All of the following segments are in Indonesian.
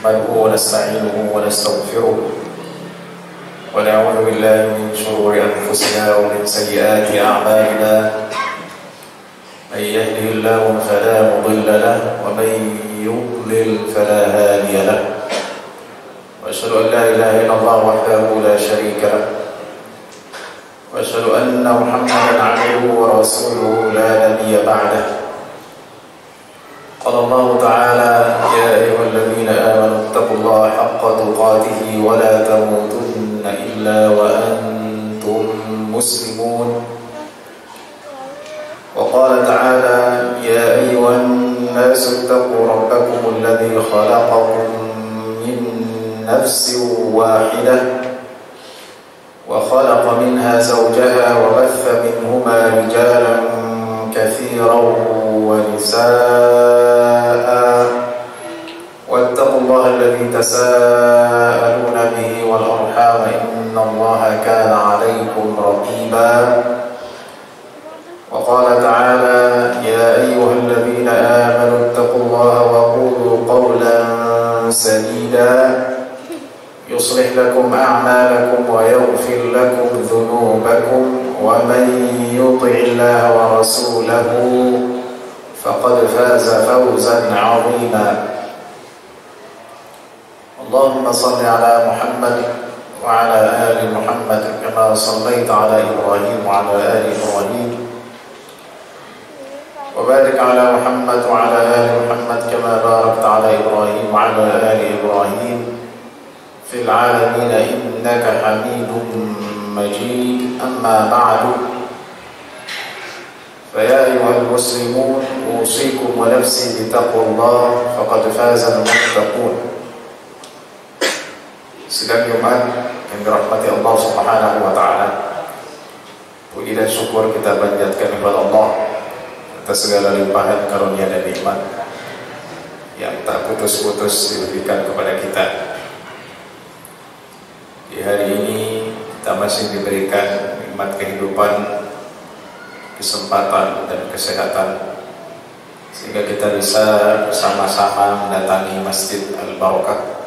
نحمده ونستعينه ونستغفره ونعوذ بالله من شرور أنفسنا ومن سيئات أعمالنا من يهده الله فلا مضل له ومن يضلل فلا هادي له وأشهد أن لا إله إلا الله وحده لا شريك له وأشهد أن محمدا عبده ورسوله لا نبي بعده. قال الله تعالى: يا أيها الذين آمنوا اتقوا الله حق تقاته ولا تموتن إلا وأنتم مسلمون. وقال تعالى: يا أيها الناس اتقوا ربكم الذي خلقكم من نفس واحدة وخلق منها زوجها وبث منهما رجالا كثيرا ونساء واتقوا الله الذي تساءلون به والأرحام إن الله كان عليكم رقيبا. وقال تعالى: يا أيها الذين آمنوا اتقوا الله وقولوا قولا سديدا يصلح لكم أعمالكم ويغفر لكم ذنوبكم ومن يطع الله ورسوله فقد فاز فوزا عظيما. اللهم صل على محمد وعلى آل محمد كما صليت على إبراهيم وعلى آل إبراهيم وبارك على محمد وعلى آل محمد كما باركت على إبراهيم وعلى آل إبراهيم في العالمين إنك حميد مجيد. أما بعد، فيا أيها المسلمون أوصيكم ونفسي بتقوى الله فقد فاز المتقون. Sidang Jumat yang dirahmati Allah Subhanahu wa taala. Puji dan syukur kita panjatkan kepada Allah atas segala limpahan karunia dan nikmat yang tak putus-putus diberikan kepada kita. Di hari ini kita masih diberikan nikmat kehidupan, kesempatan dan kesehatan sehingga kita bisa bersama-sama mendatangi Masjid Al-Barakah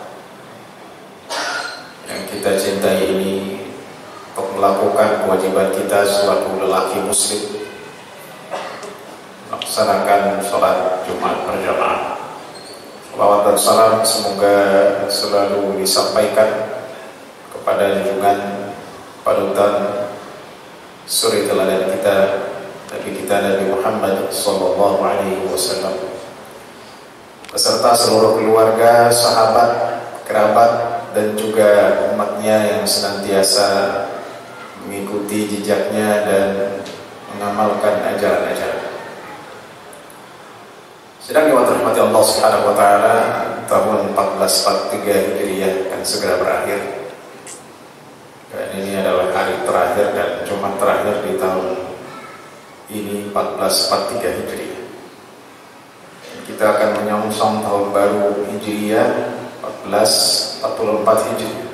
yang kita cintai ini untuk melakukan kewajiban kita selaku lelaki muslim, melaksanakan sholat Jumat berjamaah. Salawat dan salam semoga selalu disampaikan kepada junjungan panutan suri teladan kita, Nabi kita Nabi Muhammad sallallahu alaihi wasallam beserta seluruh keluarga, sahabat, kerabat dan juga umatnya yang senantiasa mengikuti jejaknya dan mengamalkan ajaran-ajaran. Sedang dirahmati Allah Subhanahu wa taala, tahun 1443 Hijriah akan segera berakhir. Dan ini adalah hari terakhir dan Jumat terakhir di tahun ini 1443 Hijriah. Kita akan menyongsong tahun baru Hijriah 1444 Hijriah.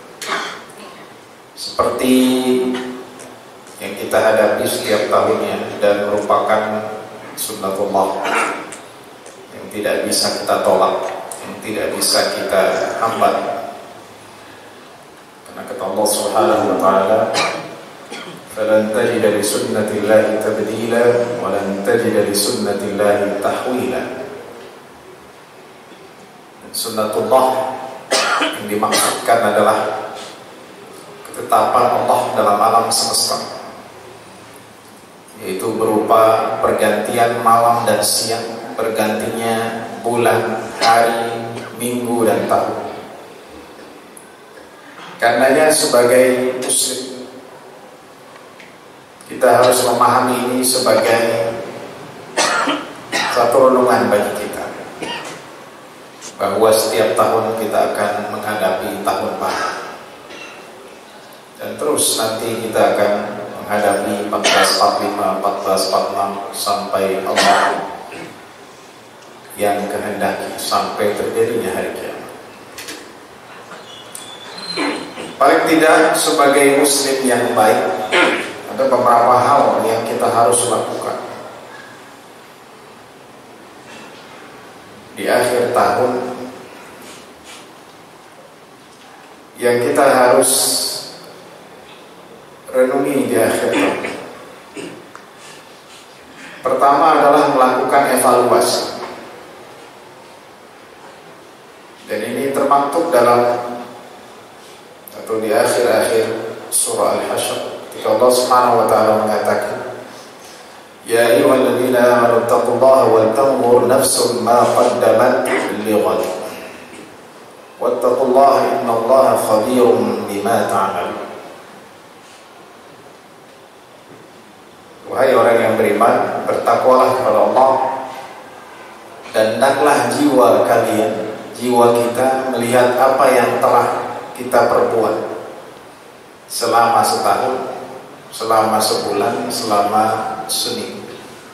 Seperti yang kita hadapi setiap tahunnya dan merupakan sunnatullah yang tidak bisa kita tolak, yang tidak bisa kita hambat. Karena kata Allah Subhanahu wa taala, "Falan tajida li sunnatillahi tabdila wa lan tajida li sunnatillahi tahwila." Sunnatullah yang dimaksudkan adalah ketetapan Allah dalam alam semesta, yaitu berupa pergantian malam dan siang, bergantinya bulan, hari, minggu dan tahun. Karenanya sebagai muslim kita harus memahami ini sebagai satu renungan bagi kita, bahwa setiap tahun kita akan menghadapi tahun baru, dan terus nanti kita akan menghadapi 1445, 1446 sampai Allah yang kehendaki, sampai terjadinya hari kiamat. Paling tidak sebagai muslim yang baik, ada beberapa hal yang kita harus lakukan di akhir tahun yang kita harus renungi di akhir tahun. Pertama adalah melakukan evaluasi. Dan ini termaktub dalam atau di akhir-akhir surah Al-Hasyr ketika Allah Subhanahu wa taala mengatakan, "Ya ayyuhalladzina amanu taqullaha wal tanzur nafsun ma qaddamat lighad. Wattaqullaha innallaha khabirum bima ta'malun." Wahai orang yang beriman, bertakwalah kepada Allah dan hendaklah jiwa kalian, jiwa kita melihat apa yang telah kita perbuat selama setahun, selama sebulan, selama seminggu.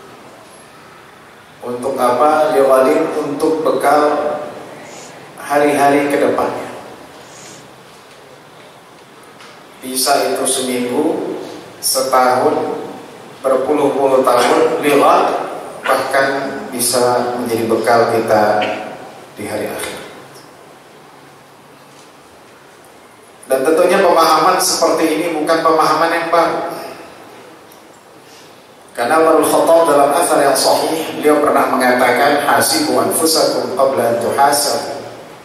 Untuk apa? Liwadin, untuk bekal hari-hari ke depannya. Bisa itu seminggu, setahun, berpuluh-puluh tahun, liwat, bahkan bisa menjadi bekal kita di hari akhir. Dan tentunya pemahaman seperti ini bukan pemahaman yang baru. Karena Umar Al-Khattab dalam asar yang sahih, beliau pernah mengatakan, "Hasibu anfusakum qabla an tuhasabu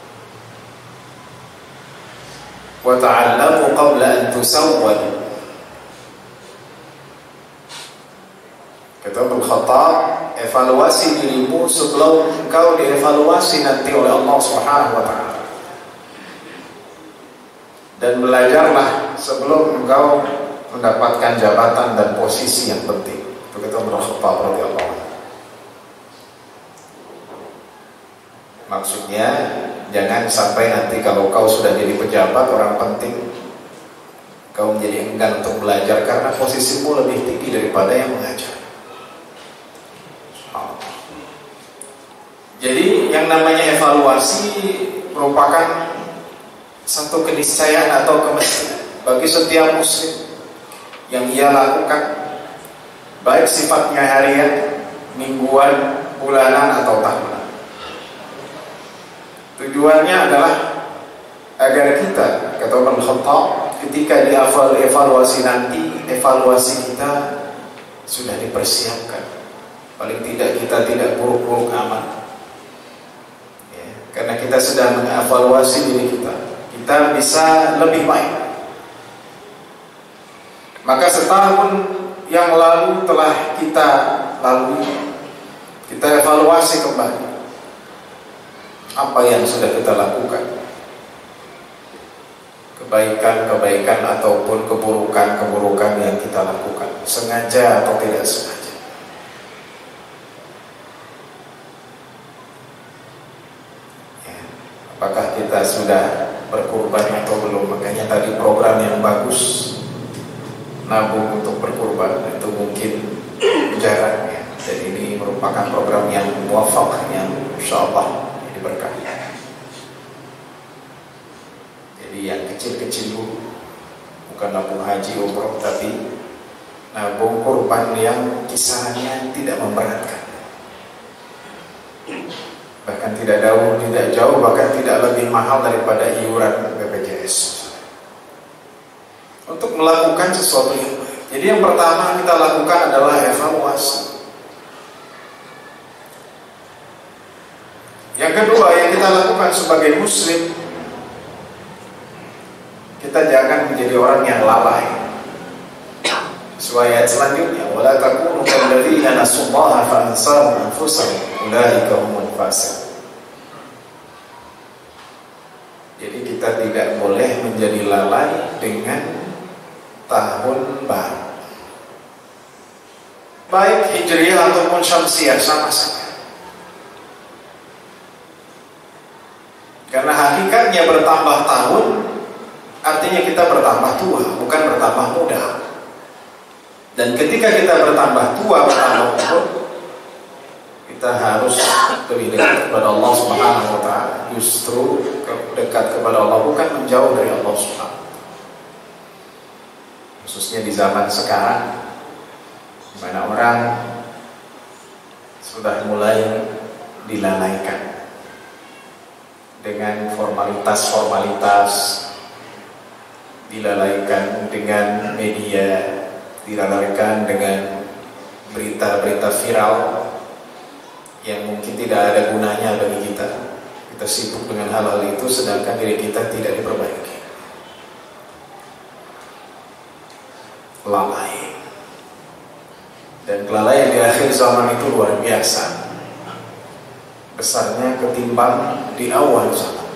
wa ta'allamu qabla an tusawwadu." Kata Umar Al-Khattab, evaluasi dirimu sebelum engkau dievaluasi nanti oleh Allah Subhanahu wa taala. Dan belajarlah sebelum engkau mendapatkan jabatan dan posisi yang penting. Itu kata Umar Al-Khattab radhiyallahu anhu. Maksudnya, jangan sampai nanti kalau kau sudah jadi pejabat, orang penting, kau menjadi enggan untuk belajar karena posisimu lebih tinggi daripada yang mengajar. Jadi yang namanya evaluasi merupakan satu keniscayaan atau kemestian bagi setiap muslim yang ia lakukan, baik sifatnya harian, mingguan, bulanan atau tahunan. Tujuannya adalah agar kita, kata Umar Al-Khattab, ketika dievaluasi nanti, evaluasi kita sudah dipersiapkan. Paling tidak kita tidak buruk-buruk amat. Karena kita sedang mengevaluasi diri kita bisa lebih baik. Maka setahun yang lalu telah kita lalui, kita evaluasi kembali apa yang sudah kita lakukan, kebaikan-kebaikan ataupun keburukan-keburukan yang kita lakukan, sengaja atau tidak sengaja. Apakah kita sudah berkurban atau belum? Makanya tadi program yang bagus, nabung untuk berkurban, itu mungkin jarang ya. Jadi ini merupakan program yang muwafaq, yang insyaallah diberkahi. Jadi yang kecil-kecil dulu, bukan nabung haji umroh, tapi nabung kurban yang kisarannya tidak memberatkan, bahkan tidak jauh, bahkan tidak lebih mahal daripada iuran BPJS. Untuk melakukan sesuatu yang baik. Jadi yang pertama kita lakukan adalah evaluasi. Yang kedua yang kita lakukan sebagai muslim, kita jangan menjadi orang yang lalai. Sesuai ayat selanjutnya, wala takunu kalladzina nasullaha fa ansahum anfusahum ulaika humul fasiqun. Jadi kita tidak boleh menjadi lalai dengan tahun baru, baik hijriah ataupun syamsiah, sama saja. Karena hakikatnya bertambah tahun artinya kita bertambah tua, bukan bertambah muda. Dan ketika kita bertambah tua, bertambah umur, kita harus lebih dekat kepada Allah Subhanahu wa taala. Justru dekat kepada Allah, bukan menjauh dari Allah Subhanahu. Khususnya di zaman sekarang, di mana orang sudah mulai dilalaikan dengan formalitas-formalitas dilalaikan dengan media, dilalaikan dengan berita-berita viral yang mungkin tidak ada gunanya bagi kita. Kita sibuk dengan hal-hal itu sedangkan diri kita tidak diperbaiki. Lalai. Dan kelalaian di akhir zaman itu luar biasa besarnya ketimbang di awal zaman.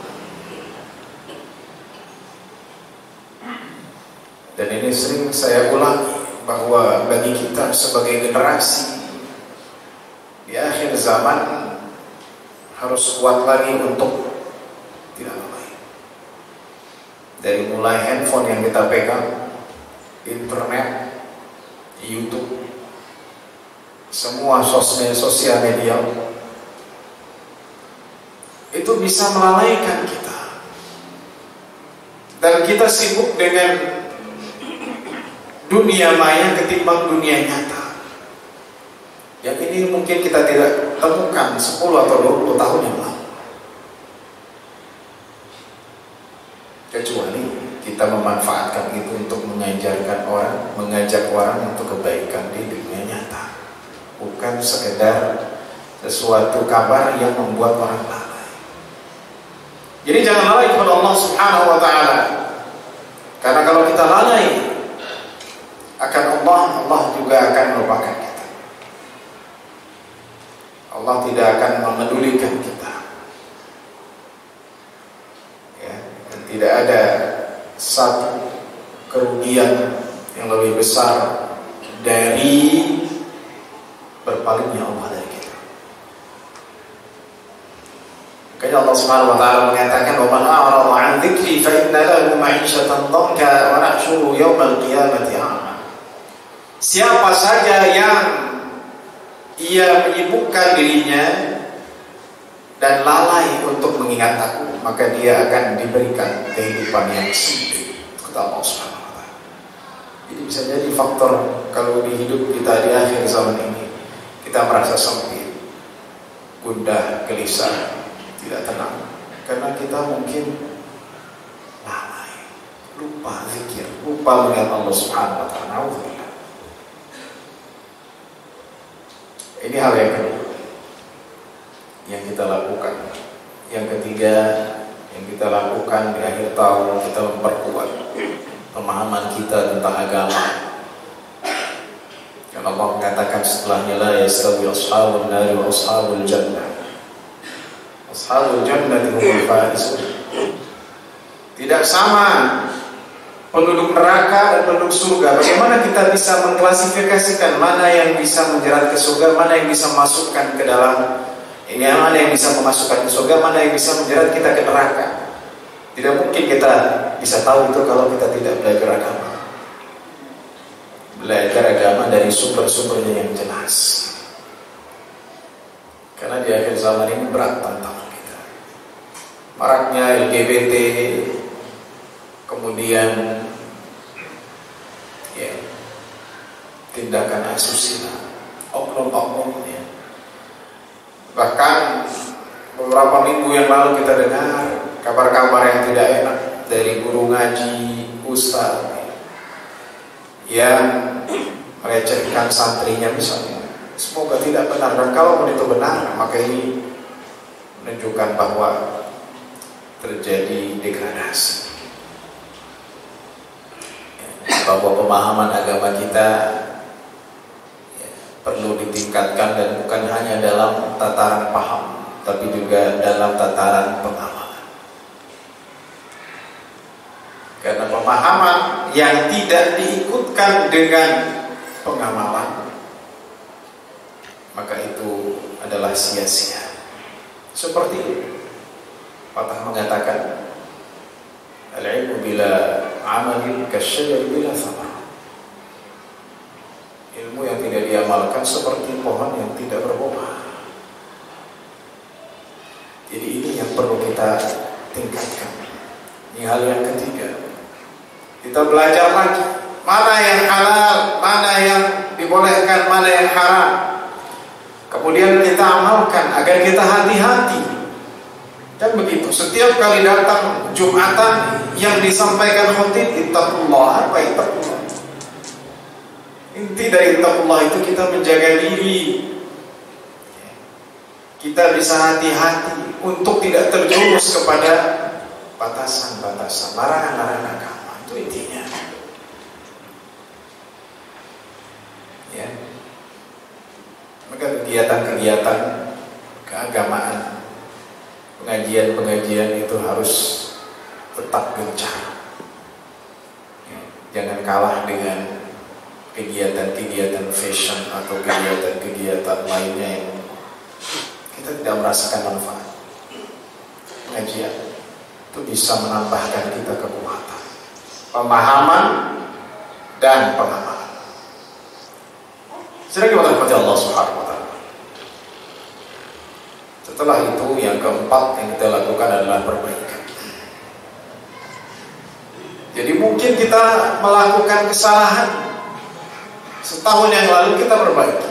Dan ini sering saya ulangi bahwa bagi kita sebagai generasi di akhir zaman harus kuat lagi untuk tidak lalai. Dari mulai handphone yang kita pegang, internet, YouTube, semua sosial media itu bisa melalaikan kita. Dan kita sibuk dengan dunia maya ketimbang dunia nyata. Yang ini mungkin kita tidak temukan 10 atau 20 tahun yang lalu. Kecuali kita memanfaatkan itu untuk mengajarkan orang, mengajak orang untuk kebaikan di dunia nyata. Bukan sekedar sesuatu kabar yang membuat orang lalai. Jadi jangan lalai kepada Allah Subhanahu wa Ta'ala. Karena kalau kita lalai akan Allah juga akan melupakan kita. Allah tidak akan memedulikan kita. Ya, dan tidak ada satu kerugian yang lebih besar dari berpalingnya Allah dari kita. Makanya Allah Subhanahu wa Ta'ala mengatakan, "Wa man a'rada 'an dzikri fa inna lahu ma'isyatan dhanka wa nahsyuruhu yaumal qiyamati a'ma." Siapa saja yang ia menyibukkan dirinya dan lalai untuk mengingat aku, maka dia akan diberikan kehidupan yang sempit, kata Allah Subhanahu wa Ta'ala. Jadi bisa jadi faktor kalau di hidup kita di akhir zaman ini kita merasa sempit, gundah, gelisah, tidak tenang karena kita mungkin lalai, lupa zikir, lupa mengingat Allah Subhanahu wa Ta'ala. Ini hal yang kedua yang kita lakukan. Yang ketiga yang kita lakukan di akhir tahun, kita memperkuat pemahaman kita tentang agama. Karena Allah mengatakan setelahnya, la yastawi ashabun nari wa ashabul jannah. Ashabul jannah humul faizun. Tidak sama penduduk neraka dan penduduk surga. Bagaimana kita bisa mengklasifikasikan mana yang bisa menjerat ke surga, mana yang bisa masukkan ke dalam ini, mana yang bisa memasukkan ke surga, mana yang bisa menjerat kita ke neraka? Tidak mungkin kita bisa tahu itu kalau kita tidak belajar agama. Belajar agama dari sumber-sumbernya yang jelas. Karena di akhir zaman ini berat tantangan kita. Maraknya LGBT, kemudian ya, tindakan asusila, oknum-oknum ya. Bahkan beberapa minggu yang lalu kita dengar kabar-kabar yang tidak enak dari guru ngaji, ustaz yang melecehkan santrinya misalnya. Semoga tidak benar, dan kalau itu benar maka ini menunjukkan bahwa terjadi degradasi, bahwa pemahaman agama kita perlu ditingkatkan, dan bukan hanya dalam tataran paham tapi juga dalam tataran pemahaman. Karena pemahaman yang tidak diikutkan dengan pengamalan, maka itu adalah sia-sia. Seperti patah mengatakan, al-ilmu bila amalin kasyajar bila thamar. Ilmu yang tidak diamalkan seperti pohon yang tidak berbuah. Jadi ini yang perlu kita tingkatkan. Ini hal yang ketiga. Kita belajar lagi mana yang halal, mana yang dibolehkan, mana yang haram. Kemudian kita amalkan agar kita hati-hati Kan begitu, setiap kali datang Jumatan yang disampaikan khotib, ittaqullah, apa ittaqullah? Inti dari ittaqullah itu kita menjaga diri. Kita bisa hati-hati untuk tidak terjerumus kepada batasan-batasan, larangan-larangan agama. Itu intinya. Ya. Maka kegiatan-kegiatan keagamaan, pengajian-pengajian itu harus tetap gencar. Ya, jangan kalah dengan kegiatan-kegiatan fashion atau kegiatan-kegiatan lainnya yang kita tidak merasakan manfaat. Pengajian itu bisa menambahkan kita kekuatan, pemahaman dan pengamalan. Sedang kita rahmati Allah Subhanahu wa taala. Setelah itu yang keempat yang kita lakukan adalah perbaikan. Jadi mungkin kita melakukan kesalahan setahun yang lalu, kita perbaiki.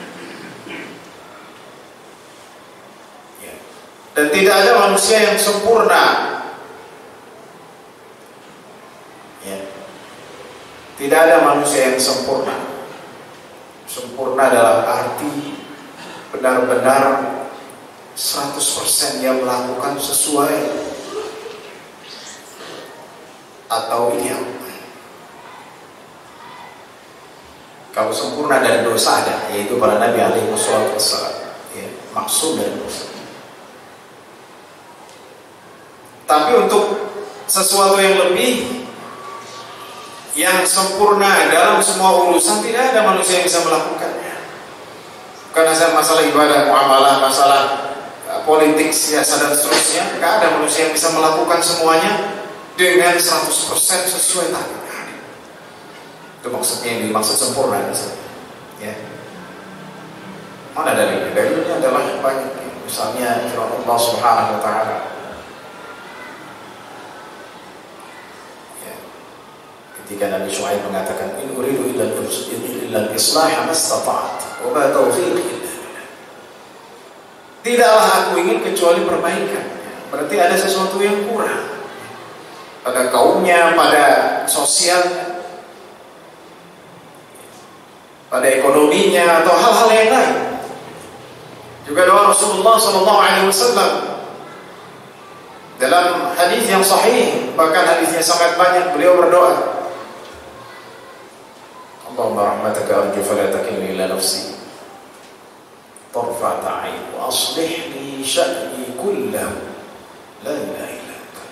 Ya. Dan tidak ada manusia yang sempurna. Ya. Tidak ada manusia yang sempurna. Sempurna dalam arti benar-benar 100% dia melakukan sesuai atau ideal. Kalau sempurna dari dosa ada, yaitu para Nabi alaihi wassalam, ya, maksud dari dosa. Tapi untuk sesuatu yang lebih, yang sempurna dalam semua urusan, tidak ada manusia yang bisa melakukannya. Bukan masalah ibadah, muamalah, masalah politik, siasa dan seterusnya. Tidak ada manusia yang bisa melakukan semuanya dengan 100% sesuai target. Itu maksudnya, yang dimaksud sempurna. Ya. Mana dalilnya? Dalilnya adalah banyak. Misalnya firman Allah Subhanahu wa taala. Ketika Nabi Syuaib mengatakan, in uridu illa al-islah mastata'tu wa ma taufiqi illa billah. Tidaklah aku ingin kecuali perbaikan. Berarti ada sesuatu yang kurang pada kaumnya, pada sosialnya, pada ekonominya, atau hal-hal yang lain. Juga doa Rasulullah SAW dalam hadis yang sahih, bahkan hadisnya sangat banyak, beliau berdoa, Allahumma rahmataka arju fala takilni ila nafsi tarfata 'ain wa aslih li sya'ni kullahu la ilaha illa anta.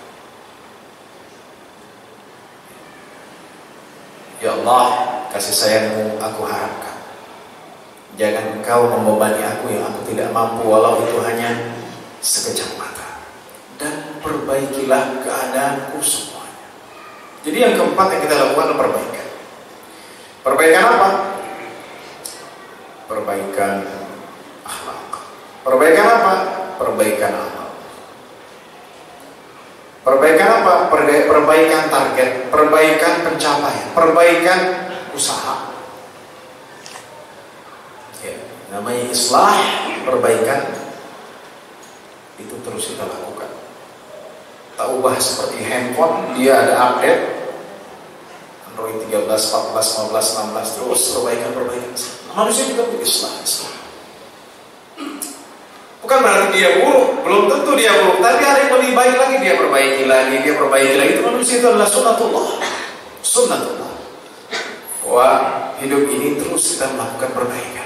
Ya Allah, kasih sayangmu aku harapkan, jangan engkau membebani aku yang aku tidak mampu, walau itu hanya sekejap mata, dan perbaikilah keadaanku semuanya. Jadi yang keempat yang kita lakukan adalah perbaikan. Perbaikan apa? Perbaikan akhlak. Perbaikan apa? Perbaikan amal. Perbaikan apa? Perbaikan target, perbaikan pencapaian, perbaikan usaha. Ya, namanya islah, perbaikan itu terus kita lakukan. Tak ubah seperti handphone, dia ada update Android 13, 14, 15, 16, terus perbaikan. Manusia juga islah. Bukan berarti dia buruk, belum tentu dia buruk, tapi ada yang lebih baik lagi, dia perbaiki lagi. Itu manusia, itu adalah sunnatullah. Wah, hidup ini terus kita melakukan perbaikan.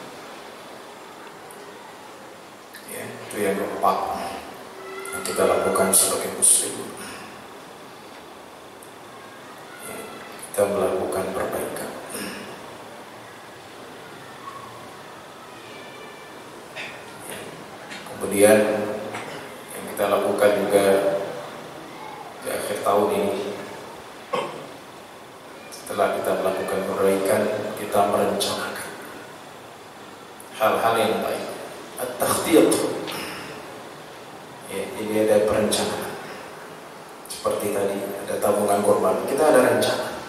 Ya, itu yang keempat yang kita lakukan sebagai muslim. Kita melakukan perbaikan. Kemudian yang kita lakukan juga di akhir tahun ini, setelah kita melakukan perbaikan, kita merencanakan hal-hal yang baik. At-takhtiyat. Ya, jadi ada perencanaan. Seperti tadi ada tabungan korban, kita ada rencana.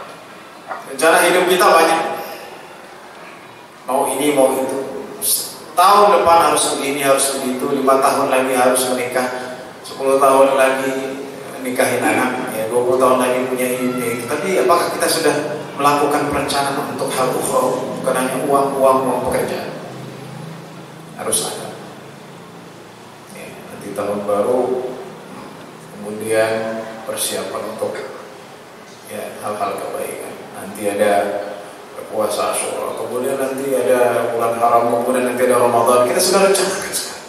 Rencana hidup kita banyak, mau ini mau itu, tahun depan harus begini, harus begitu, 5 tahun lagi harus menikah, 10 tahun lagi nikahin anak, ya 20 tahun lagi punya ini. Tapi apakah kita sudah melakukan perencanaan untuk hal ukhra, bukan hanya uang pekerjaan? Harus ada. Ya, nanti tahun baru, kemudian persiapan untuk ya hal-hal kebaikan. Nanti ada puasa Asyura, kemudian nanti ada bulan haram, kemudian nanti ada Ramadan. Kita sudah rencanakan sekarang.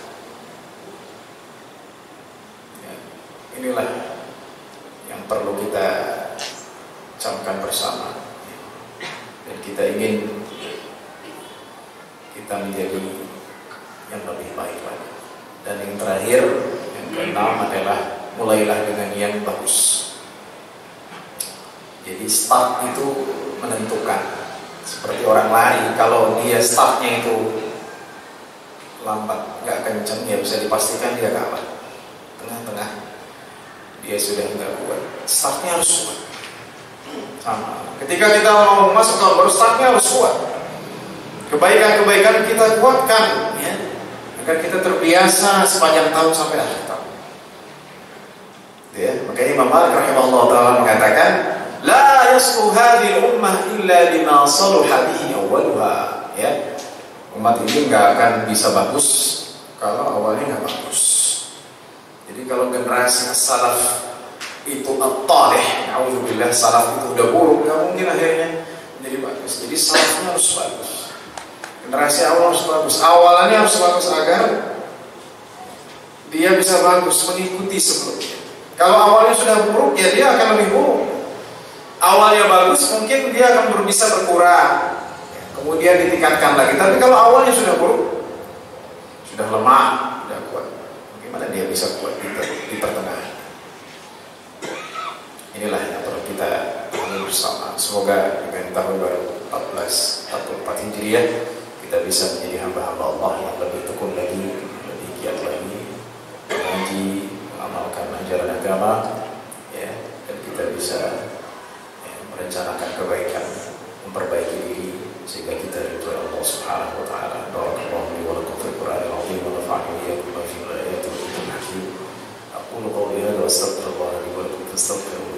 Ya, inilah yang perlu kita camkan bersama. Dan kita ingin kita menjadi yang lebih baik lagi. Dan yang terakhir, yang keenam adalah mulailah dengan yang bagus. Jadi start itu menentukan. Seperti orang lari, kalau dia startnya itu lambat, nggak kencang, ya bisa dipastikan dia kalah. Tengah-tengah dia sudah nggak kuat. Startnya harus kuat. Sama. Ketika kita mau masuk tahun baru, startnya harus kuat. Kebaikan-kebaikan kita kuatkan, ya, agar kita terbiasa sepanjang tahun sampai akhir tahun. Ya, makanya Imam Malik rahimahullah taala mengatakan, la yasluh hadhihi ummah illa bima saluha bihi awwaluha. Ya, umat ini nggak akan bisa bagus kalau awalnya nggak bagus. Jadi kalau generasi salaf itu at-talih, na'udzubillah, salaf itu udah buruk, nggak mungkin akhirnya menjadi bagus. Jadi salafnya harus bagus, generasi awal harus bagus, awalannya harus bagus agar dia bisa bagus mengikuti sebelumnya. Kalau awalnya sudah buruk, ya dia akan lebih buruk. Awalnya bagus, mungkin dia akan bisa berkurang, kemudian ditingkatkan lagi. Tapi kalau awalnya sudah buruk, sudah lemah, sudah kuat, bagaimana dia bisa kuat di pertengahan? Inilah yang perlu kita pahami bersama. Semoga dengan tahun baru 1444 Hijriah kita bisa menjadi hamba-hamba Allah yang lebih tekun lagi, lebih giat lagi, mengaji, mengamalkan ajaran agama, ya, dan kita bisa merencanakan kebaikan, memperbaiki diri sehingga kita ridho Allah Subhanahu wa taala. Barakallahu li wa lakum fil Qur'anil 'azim wa nafa'ani iyyakum bima fihi min ayatin wa dhikrin hakim. Aqulu qawli hadha wa astaghfirullaha li wa lakum fastaghfiruhu